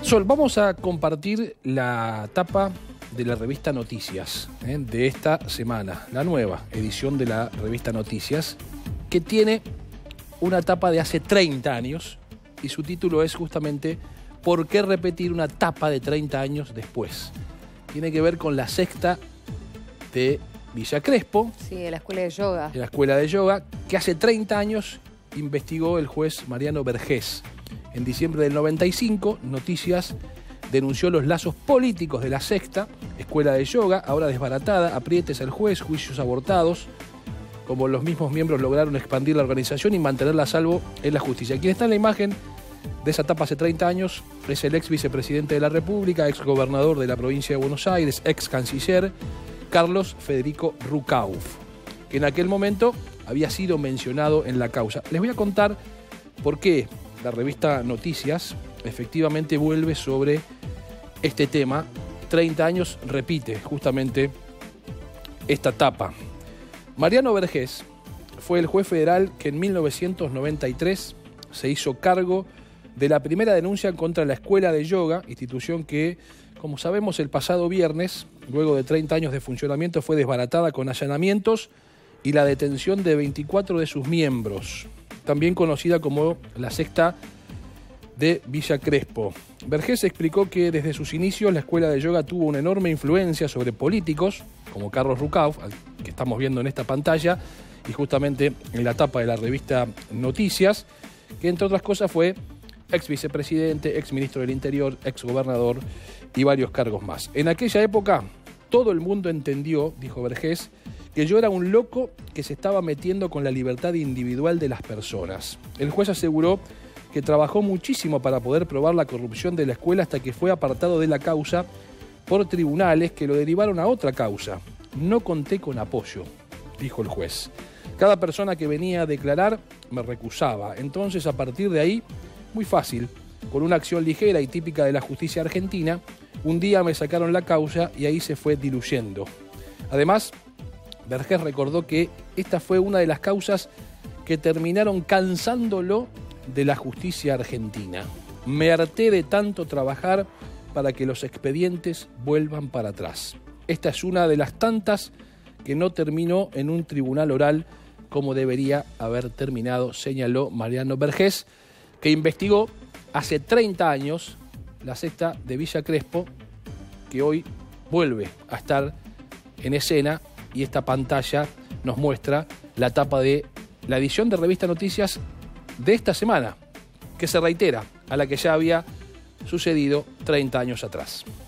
Sol, vamos a compartir la tapa de la revista Noticias de esta semana, la nueva edición de la revista Noticias, que tiene una tapa de hace 30 años y su título es justamente ¿por qué repetir una tapa de 30 años después? Tiene que ver con la sexta de Villa Crespo. Sí, de la escuela de yoga. De la escuela de yoga, que hace 30 años investigó el juez Mariano Vergés. En diciembre del 95, Noticias denunció los lazos políticos de la sexta escuela de yoga, ahora desbaratada, aprietes al juez, juicios abortados, como los mismos miembros lograron expandir la organización y mantenerla a salvo en la justicia. Quien está en la imagen de esa etapa hace 30 años es el ex vicepresidente de la República, ex gobernador de la provincia de Buenos Aires, ex canciller, Carlos Federico Rucauf, que en aquel momento había sido mencionado en la causa. Les voy a contar por qué la revista Noticias efectivamente vuelve sobre este tema. 30 años repite justamente esta tapa. Mariano Vergés fue el juez federal que en 1993 se hizo cargo de la primera denuncia contra la escuela de yoga, institución que, como sabemos, el pasado viernes, luego de 30 años de funcionamiento, fue desbaratada con allanamientos y la detención de 24 de sus miembros, también conocida como la sexta de Villa Crespo. Vergés explicó que desde sus inicios la escuela de yoga tuvo una enorme influencia sobre políticos, como Carlos Rucauf, al que estamos viendo en esta pantalla, y justamente en la tapa de la revista Noticias, que entre otras cosas fue ex vicepresidente, ex ministro del Interior, ex gobernador y varios cargos más. En aquella época todo el mundo entendió, dijo Vergés, que yo era un loco que se estaba metiendo con la libertad individual de las personas. El juez aseguró que trabajó muchísimo para poder probar la corrupción de la escuela hasta que fue apartado de la causa por tribunales que lo derivaron a otra causa. No conté con apoyo, dijo el juez. Cada persona que venía a declarar me recusaba. Entonces, a partir de ahí, muy fácil, con una acción ligera y típica de la justicia argentina, un día me sacaron la causa y ahí se fue diluyendo. Además, Vergés recordó que esta fue una de las causas que terminaron cansándolo de la justicia argentina. Me harté de tanto trabajar para que los expedientes vuelvan para atrás. Esta es una de las tantas que no terminó en un tribunal oral como debería haber terminado, señaló Mariano Vergés, que investigó hace 30 años la sexta de Villa Crespo, que hoy vuelve a estar en escena, y esta pantalla nos muestra la tapa de la edición de Revista Noticias de esta semana, que se reitera a la que ya había sucedido 30 años atrás.